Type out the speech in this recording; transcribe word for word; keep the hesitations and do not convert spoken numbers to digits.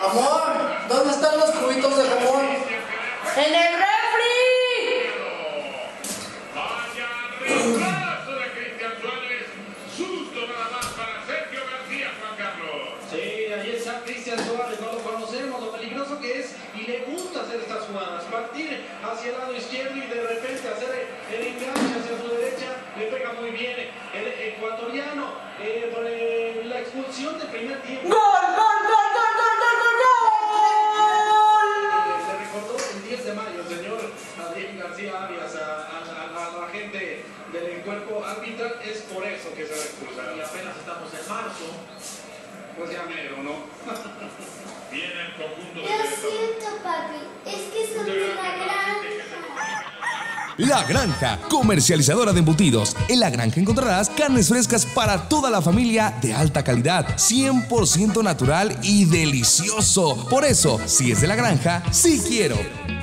Amor, ¿dónde están los cubitos de jamón? ¡En el refri! Vaya retraso de Cristian Suárez. Susto nada más para Sergio García, Juan Carlos. Sí, ahí está Cristian Suárez, no lo conocemos, lo peligroso que es y le gusta hacer estas jugadas. Partir hacia el lado izquierdo y de repente hacer el enganche hacia su derecha, le pega muy bien. El ecuatoriano, eh, por eh, la expulsión del primer tiempo. ¡Gol, gol, gol, gol, gol, gol, gol, gol! Se recordó el diez de mayo el señor Adrián García Arias a, a, a, a la gente del cuerpo arbitral, es por eso que se va a expulsar. Y apenas estamos en marzo, pues ya mero, ¿no? Viene el conjunto de Lo siento, papi, es que son de la granja. La Granja, comercializadora de embutidos. En La Granja encontrarás carnes frescas para toda la familia de alta calidad, cien por ciento natural y delicioso. Por eso, si es de La Granja, sí quiero.